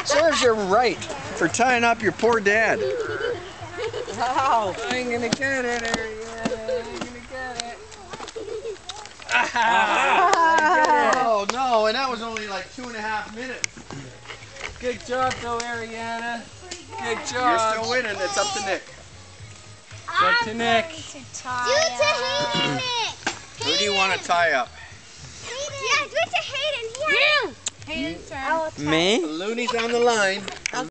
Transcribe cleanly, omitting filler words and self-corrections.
Serves you right for tying up your poor dad. Wow. I ain't gonna get it, Ariana. I ain't gonna get it. Oh no, and that was only like 2.5 minutes. Good job though, Ariana. Good job. You're still winning. It's up to Nick. It's up to Nick. Do it to Hayden, Nick. Who do you want to tie up? Hayden. Yeah, do it to Hayden. Here. Hayden's turn. Me? Looney's on the line.